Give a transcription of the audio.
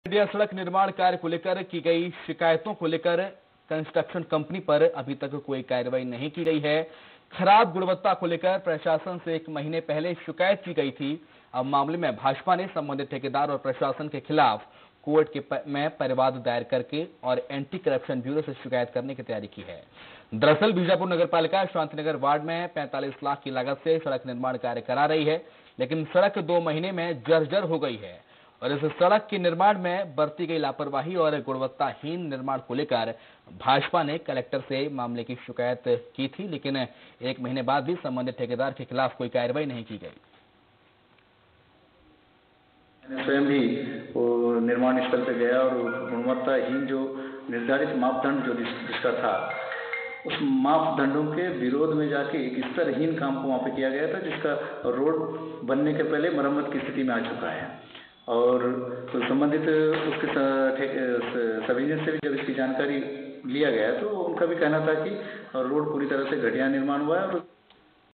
India सड़क निर्माण कार्य को लेकर की गई शिकायतों को लेकर कंस्ट्रक्शन कंपनी पर अभी तक कोई कार्रवाई नहीं की गई है। खराब गुणवत्ता को लेकर प्रशासन से 1 महीने पहले शिकायत की गई थी। अब मामले में भाजपा ने संबंधित ठेकेदार और प्रशासन के खिलाफ कोर्ट में परिवाद दायर करके और एंटी करप्शन ब्यूरो से शिकायत करने की तैयारी की है। दरअसल बीजापुर नगरपालिका शांतिनगर वार्ड में 45 लाख की लागत से सड़क निर्माण कार्य करा रही है, लेकिन सड़क 2 महीने में जर्जर हो गई है और इस सड़क के निर्माण में बरती गई लापरवाही और गुणवत्ताहीन निर्माण को लेकर भाजपा ने कलेक्टर से मामले की शिकायत की थी, लेकिन 1 महीने बाद भी संबंधित ठेकेदार के खिलाफ कोई कार्रवाई नहीं की गई। स्वयं भी वो निर्माण स्थल पर गया और गुणवत्ताहीन जो निर्धारित मापदंड जो जिसका था, उस मापदंडों के विरोध में जाके एक स्तरहीन काम को वहाँ पे किया गया था, जिसका रोड बनने के पहले मरम्मत की स्थिति में आ चुका है। और तो संबंधित उसके सब इंजीनियर से भी जब इसकी जानकारी लिया गया तो उनका भी कहना था कि रोड पूरी तरह से घटिया निर्माण हुआ है और